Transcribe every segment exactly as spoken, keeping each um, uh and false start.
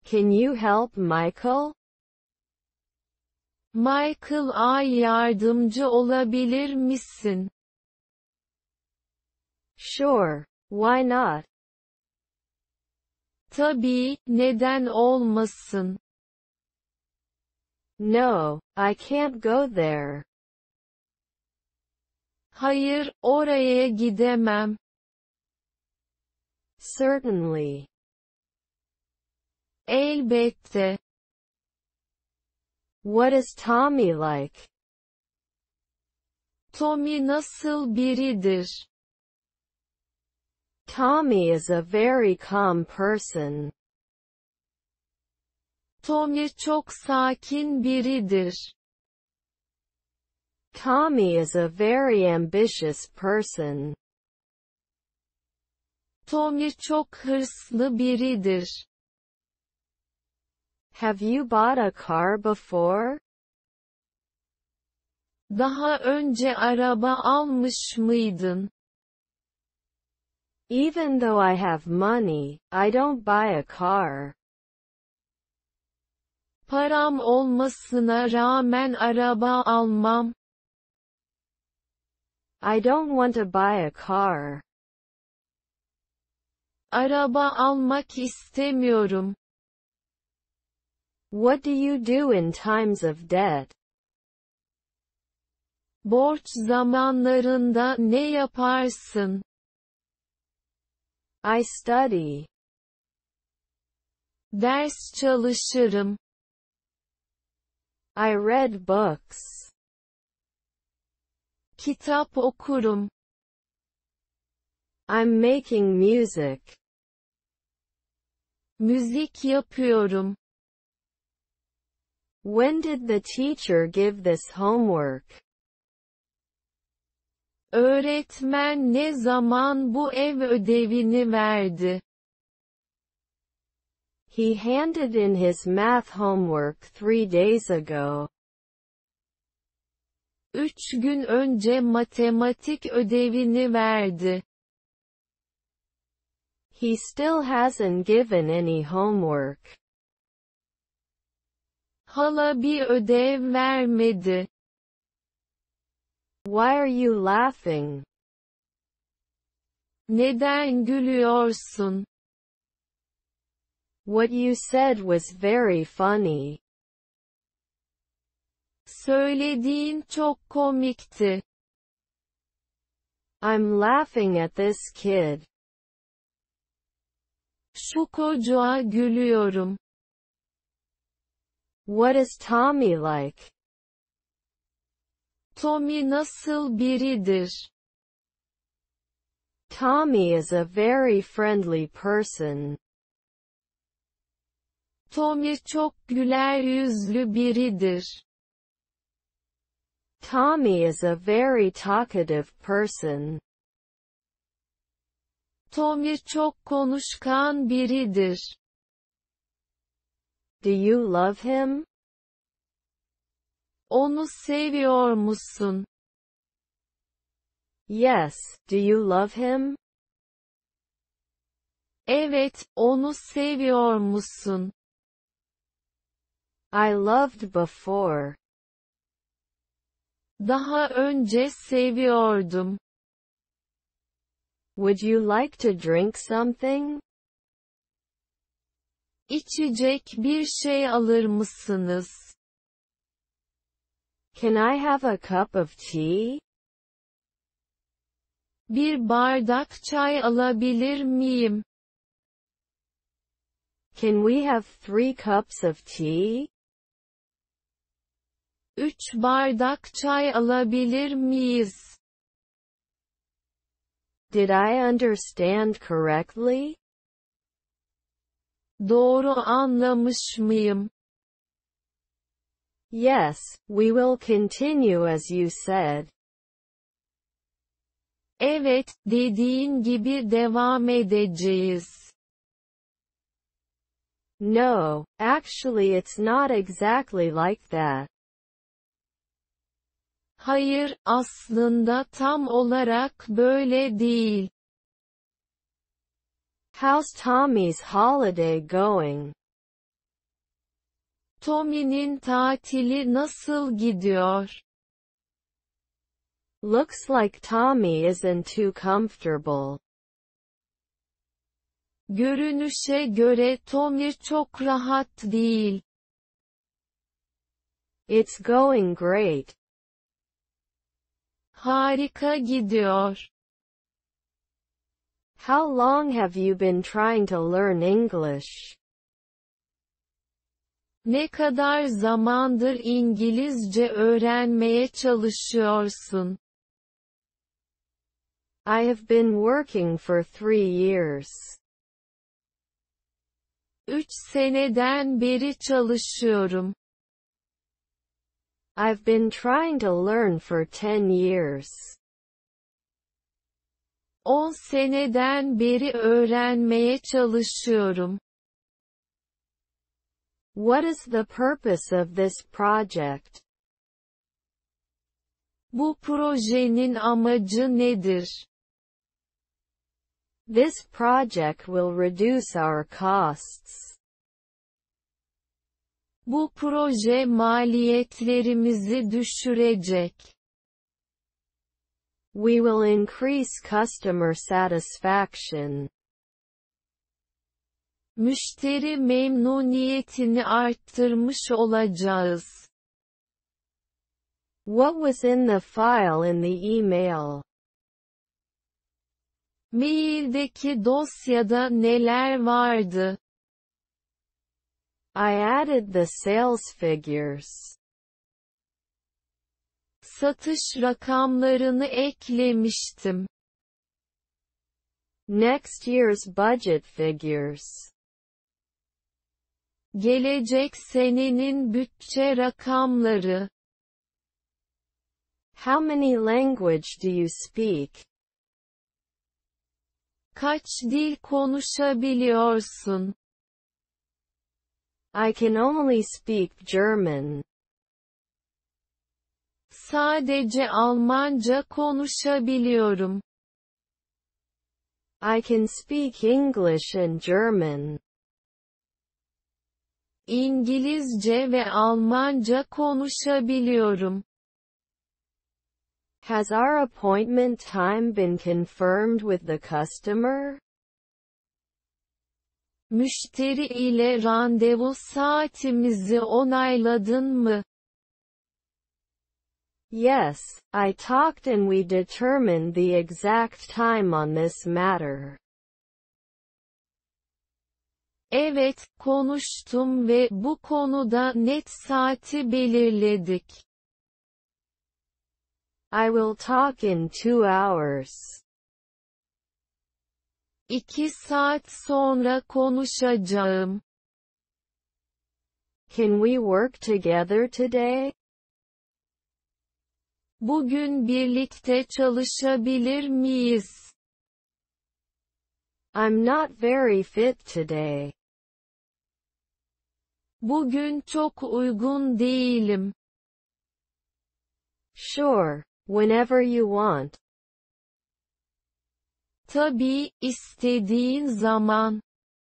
Can you help Michael? Michael'a yardımcı olabilir misin? Sure, why not? Tabii, neden olmasın? No, I can't go there. Hayır, oraya gidemem. Certainly. Elbette. What is Tommy like? Tommy nasıl biridir? Tommy is a very calm person. Tommy çok sakin biridir. Tommy is a very ambitious person. Tommy çok hırslı biridir. Have you bought a car before? Daha önce araba almış mıydın? Even though I have money, I don't buy a car. Param olmasına rağmen araba almam. I don't want to buy a car. Araba almak istemiyorum. What do you do in times of debt? Borç zamanlarında ne yaparsın? I study. Ders çalışırım. I read books. Kitap okurum. I'm making music. Müzik yapıyorum. When did the teacher give this homework? Öğretmen ne zaman bu ev ödevini verdi? He handed in his math homework three days ago. Üç gün önce matematik ödevini verdi. He still hasn't given any homework. Hala bir ödev vermedi. Why are you laughing? Neden gülüyorsun? What you said was very funny. Söylediğin çok komikti. I'm laughing at this kid. Şu çocuğa gülüyorum. What is Tommy like? Tommy nasıl biridir? Tommy is a very friendly person. Tommy çok güler yüzlü biridir. Tommy is a very talkative person. Tommy çok konuşkan biridir. Do you love him? Onu seviyor musun? Yes, do you love him? Evet, onu seviyor musun? I loved before. Daha önce seviyordum. Would you like to drink something? İçecek bir şey alır mısınız? Can I have a cup of tea? Bir bardak çay alabilir miyim? Can we have three cups of tea? Üç bardak çay alabilir miyiz? Did I understand correctly? Doğru anlamış mıyım? Yes, we will continue as you said. Evet, dediğin gibi devam edeceğiz. No, actually it's not exactly like that. Hayır, aslında tam olarak böyle değil. How's Tommy's holiday going? Tommy'nin tatili nasıl gidiyor? Looks like Tommy isn't too comfortable. Görünüşe göre Tommy çok rahat değil. It's going great. Harika gidiyor. How long have you been trying to learn English? Ne kadar zamandır İngilizce öğrenmeye çalışıyorsun? I have been working for three years. Üç seneden beri çalışıyorum. I've been trying to learn for ten years. On seneden beri öğrenmeye çalışıyorum. What is the purpose of this project? Bu projenin amacı nedir? This project will reduce our costs. Bu proje maliyetlerimizi düşürecek. We will increase customer satisfaction. Müşteri memnuniyetini arttırmış olacağız. What was in the file in the email? Maildeki dosyada neler vardı? I added the sales figures. Satış rakamlarını eklemiştim. Next year's budget figures. Gelecek senenin bütçe rakamları. How many language do you speak? Kaç dil konuşabiliyorsun? I can only speak German. Sadece Almanca konuşabiliyorum. I can speak English and German. İngilizce ve Almanca konuşabiliyorum. Has our appointment time been confirmed with the customer? Müşteri ile randevu saatimizi onayladın mı? Yes, I talked and we determined the exact time on this matter. Evet, konuştum ve bu konuda net saati belirledik. I will talk in two hours. İki saat sonra konuşacağım. Can we work together today? Bugün birlikte çalışabilir miyiz? I'm not very fit today. Bugün çok uygun değilim. Sure, whenever you want. Tabii, istediğin zaman.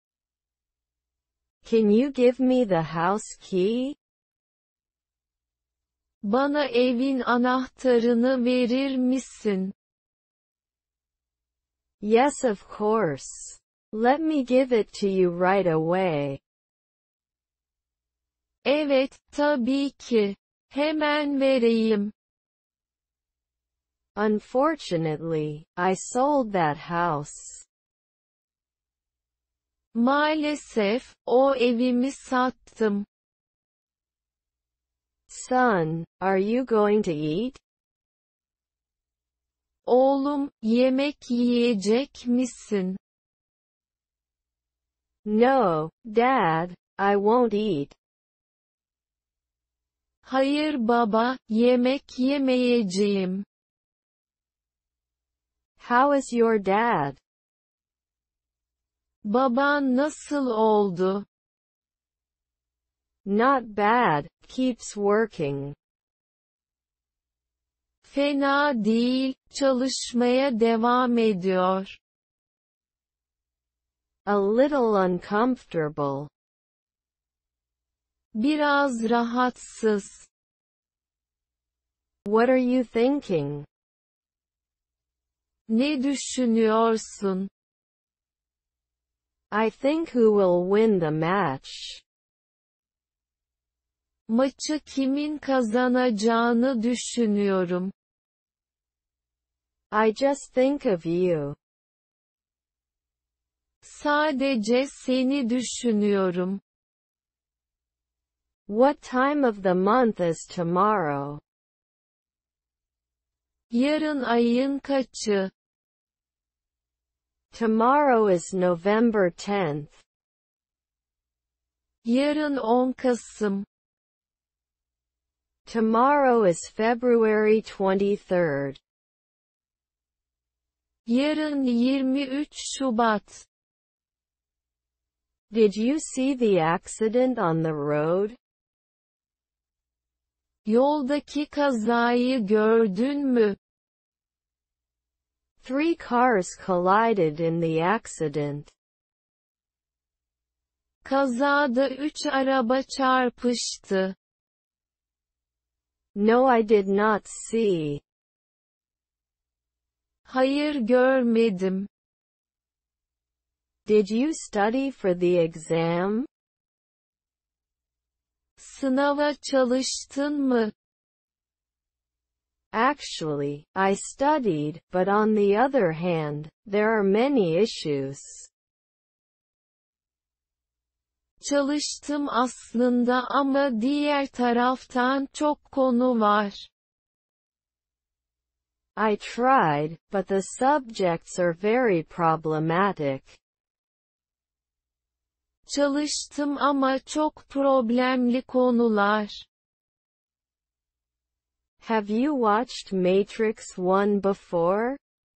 Can you give me the house key? Bana evin anahtarını verir misin? Yes, of course. Let me give it to you right away. Evet, tabii ki. Hemen vereyim. Unfortunately, I sold that house. Maalesef, o evimi sattım. Son, are you going to eat? Oğlum, yemek yiyecek misin? No, Dad, I won't eat. Hayır baba, yemek yemeyeceğim. How is your dad? Baban nasıl oldu? Not bad, keeps working. Fena değil, çalışmaya devam ediyor. A little uncomfortable. Biraz rahatsız. What are you thinking? Ne düşünüyorsun? I think who will win the match. Maçı kimin kazanacağını düşünüyorum. I just think of you. Sadece seni düşünüyorum. What time of the month is tomorrow? Yarın ayın kaçı? Tomorrow is November tenth. Yarın on Kasım. Tomorrow is February twenty-third. Yarın yirmi üç Şubat. Did you see the accident on the road? Yoldaki kazayı gördün mü? Three cars collided in the accident. Kazada üç araba çarpıştı. No, I did not see. Hayır görmedim. Did you study for the exam? Sınava çalıştın mı? Actually, I studied, but on the other hand, there are many issues. Çalıştım aslında ama diğer taraftan çok konu var. I tried, but the subjects are very problematic. Çalıştım ama çok problemli konular. Have you watched Matrix one before?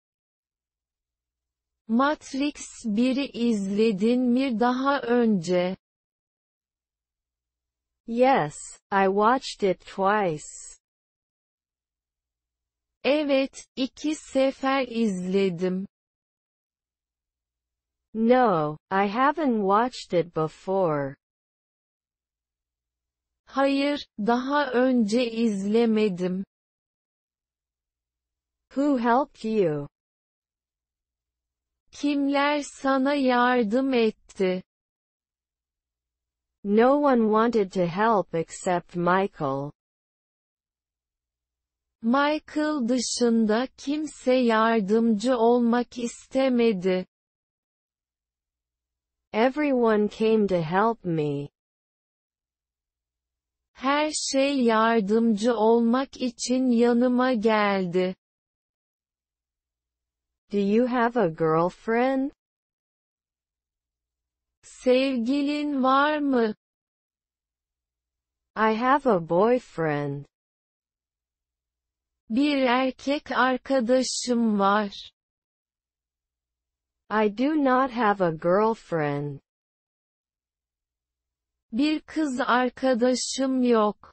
Matrix biri izledin mi daha önce? Yes, I watched it twice. Evet, iki sefer izledim. No, I haven't watched it before. Hayır, daha önce izlemedim. Who helped you? Kimler sana yardım etti? No one wanted to help except Michael. Michael dışında kimse yardımcı olmak istemedi. Everyone came to help me. Her şey yardımcı olmak için yanıma geldi. Do you have a girlfriend? Sevgilin var mı? I have a boyfriend. Bir erkek arkadaşım var. I do not have a girlfriend. Bir kız arkadaşım yok.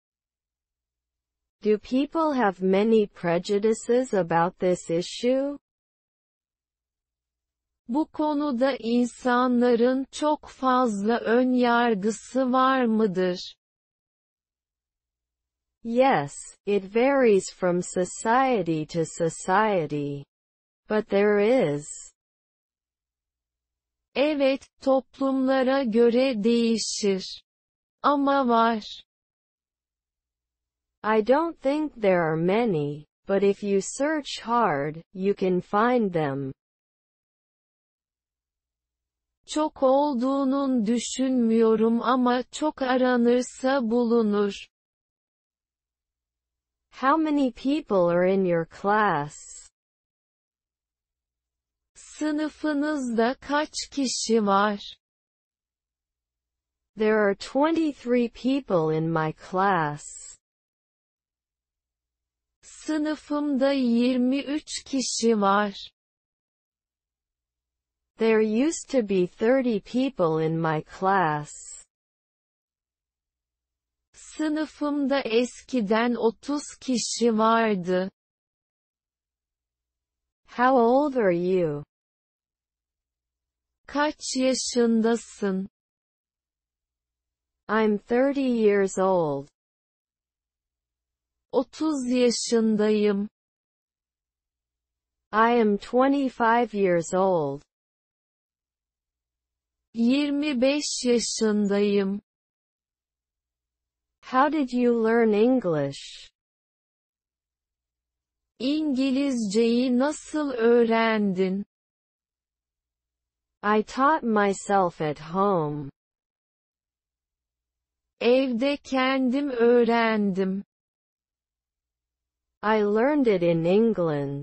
Do people have many prejudices about this issue? Bu konuda insanların çok fazla ön yargısı var mıdır? Yes, it varies from society to society. But there is. Evet, toplumlara göre değişir. Ama var. I don't think there are many, but if you search hard, you can find them. Çok olduğunun düşünmüyorum ama çok aranırsa bulunur. How many people are in your class? Sınıfınızda kaç kişi var? There are twenty-three people in my class. Sınıfımda yirmi üç kişi var. There used to be thirty people in my class. Sınıfımda eskiden otuz kişi vardı. How old are you? Kaç yaşındasın? I'm thirty years old. otuz yaşındayım. I am twenty-five years old. yirmi beş yaşındayım. How did you learn English? İngilizceyi nasıl öğrendin? I taught myself at home. Evde kendim öğrendim. I learned it in England.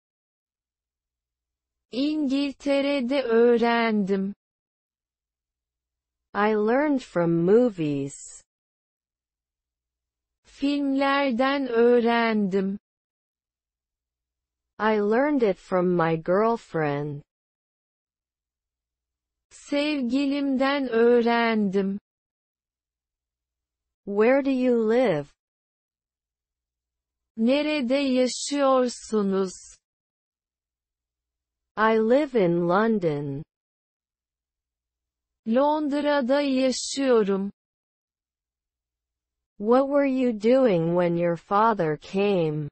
İngiltere'de öğrendim. I learned from movies. Filmlerden öğrendim. I learned it from my girlfriend. Sevgilimden öğrendim. Where do you live? Nerede yaşıyorsunuz? I live in London. Londra'da yaşıyorum. What were you doing when your father came?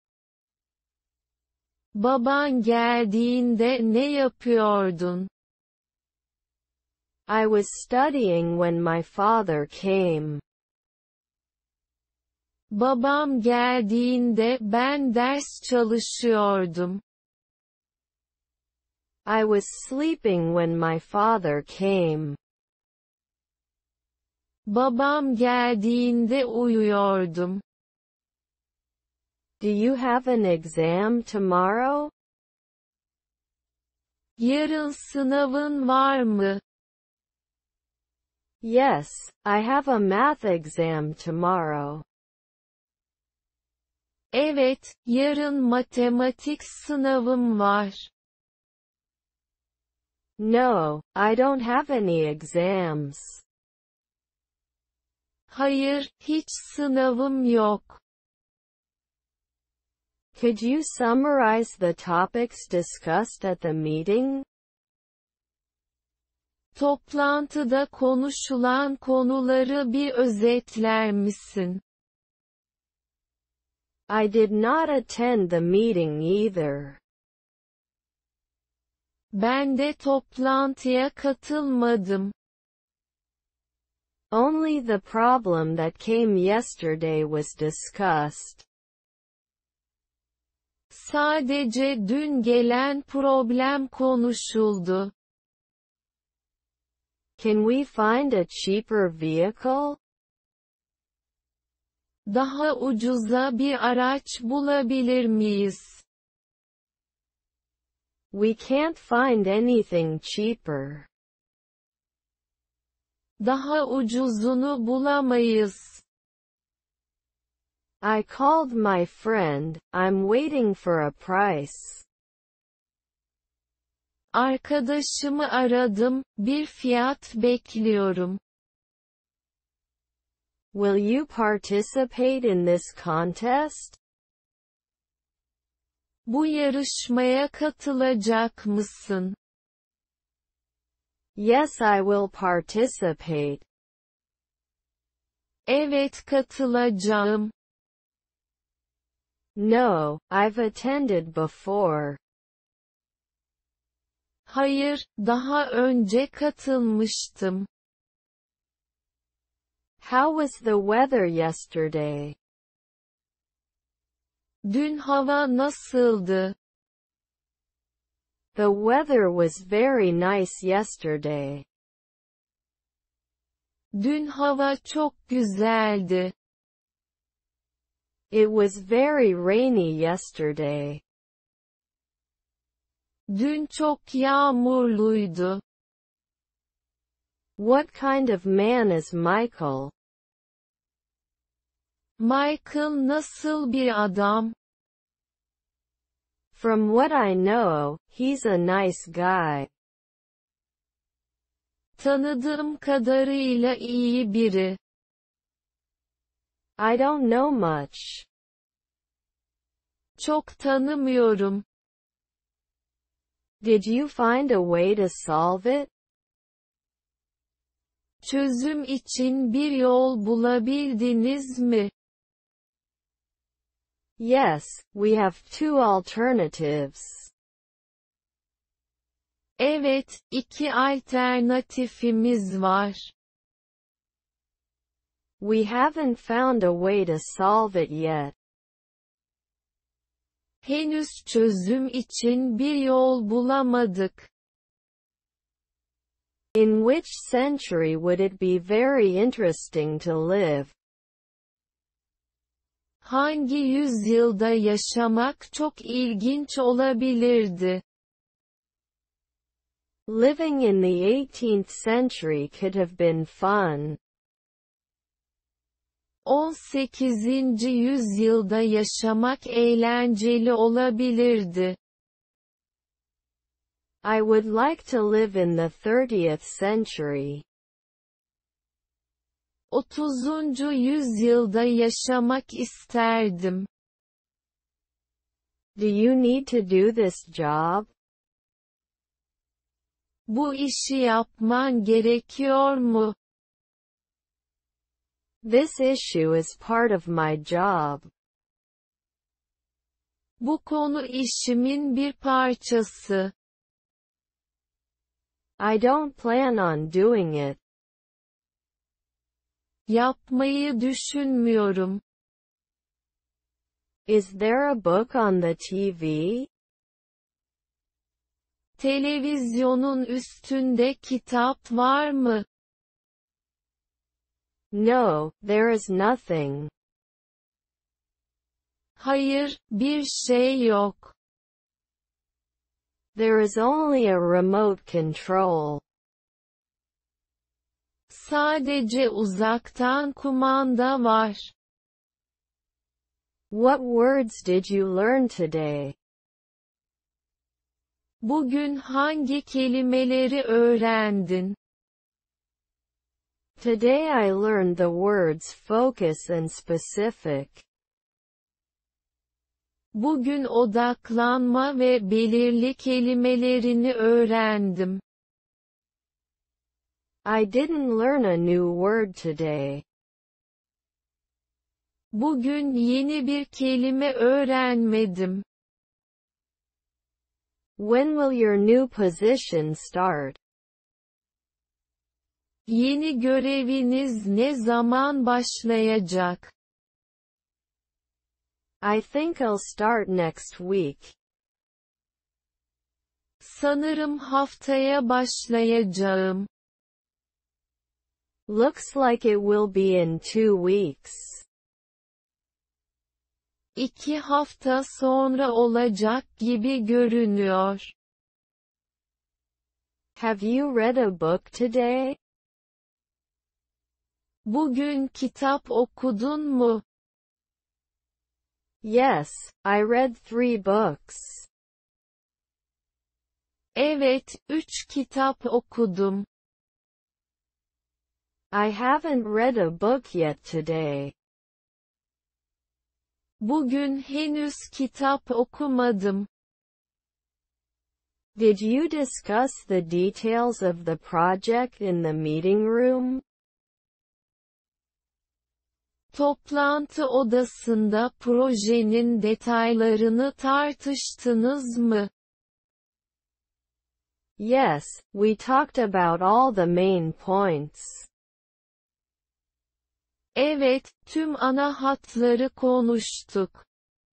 Baban geldiğinde ne yapıyordun? I was studying when my father came. Babam geldiğinde ben ders çalışıyordum. I was sleeping when my father came. Babam geldiğinde uyuyordum. Do you have an exam tomorrow? Yarın sınavın var mı? Yes, I have a math exam tomorrow. Evet, yarın matematik sınavım var. No, I don't have any exams. Hayır, hiç sınavım yok. Could you summarize the topics discussed at the meeting? Toplantıda konuşulan konuları bir özetler misin? I did not attend the meeting either. Ben de toplantıya katılmadım. Only the problem that came yesterday was discussed. Sadece dün gelen problem konuşuldu. Can we find a cheaper vehicle? Daha ucuza bir araç bulabilir miyiz? We can't find anything cheaper. Daha ucuzunu bulamayız. I called my friend, I'm waiting for a price. Arkadaşımı aradım, bir fiyat bekliyorum. Will you participate in this contest? Bu yarışmaya katılacak mısın? Yes, I will participate. Evet, katılacağım. No, I've attended before. Hayır, daha önce katılmıştım. How was the weather yesterday? Dün hava nasıldı? The weather was very nice yesterday. Dün hava çok güzeldi. It was very rainy yesterday. Dün çok yağmurluydu. What kind of man is Michael? Michael nasıl bir adam? From what I know, he's a nice guy. Tanıdığım kadarıyla iyi biri. I don't know much. Çok tanımıyorum. Did you find a way to solve it? Çözüm için bir yol bulabildiniz mi? Yes, we have two alternatives. Evet, iki alternatifimiz var. We haven't found a way to solve it yet. Henüz çözüm için bir yol bulamadık. In which century would it be very interesting to live? Hangi yüzyılda yaşamak çok ilginç olabilirdi? Living in the eighteenth century could have been fun. on sekizinci yüzyılda yaşamak eğlenceli olabilirdi. I would like to live in the thirtieth century. otuzuncu yüzyılda yaşamak isterdim. Do you need to do this job? Bu işi yapman gerekiyor mu? This issue is part of my job. Bu konu işimin bir parçası. I don't plan on doing it. Yapmayı düşünmüyorum. Is there a book on the T V? Televizyonun üstünde kitap var mı? No, there is nothing. Hayır, bir şey yok. There is only a remote control. Sadece uzaktan kumanda var. What words did you learn today? Bugün hangi kelimeleri öğrendin? Today I learned the words focus and specific. Bugün odaklanma ve belirli kelimelerini öğrendim. I didn't learn a new word today. Bugün yeni bir kelime öğrenmedim. When will your new position start? Yeni göreviniz ne zaman başlayacak? I think I'll start next week. Sanırım haftaya başlayacağım. Looks like it will be in two weeks. İki hafta sonra olacak gibi görünüyor. Have you read a book today? Bugün kitap okudun mu? Yes, I read three books. Evet, üç kitap okudum. I haven't read a book yet today. Bugün henüz kitap okumadım. Did you discuss the details of the project in the meeting room? Toplantı odasında projenin detaylarını tartıştınız mı? Yes, we talked about all the main points. Evet, tüm ana hatları konuştuk.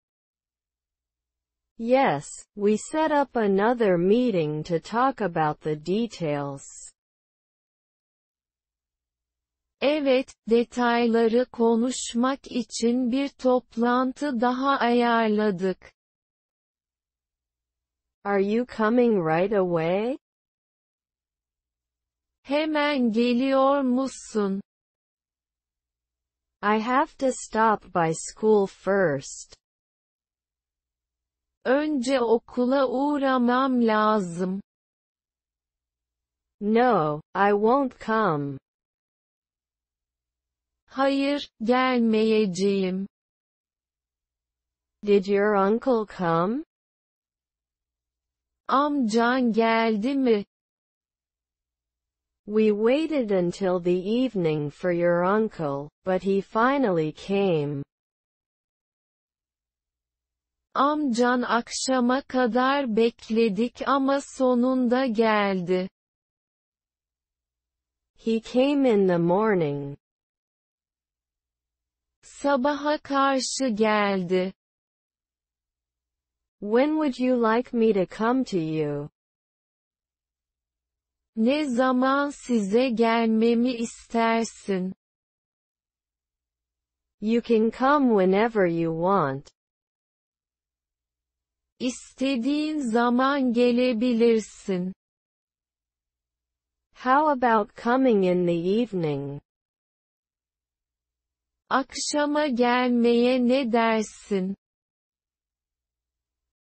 Yes, we set up another meeting to talk about the details. Evet, detayları konuşmak için bir toplantı daha ayarladık. Are you coming right away? Hemen geliyor musun? I have to stop by school first. Önce okula uğramam lazım. No, I won't come. Hayır, gelmeyeceğim. Did your uncle come? Amcan geldi mi? We waited until the evening for your uncle, but he finally came. Amcan akşama kadar bekledik ama sonunda geldi. He came in the morning. Sabaha karşı geldi. When would you like me to come to you? Ne zaman size gelmemi istersin? You can come whenever you want. İstediğin zaman gelebilirsin. How about coming in the evening? Akşama gelmeye ne dersin?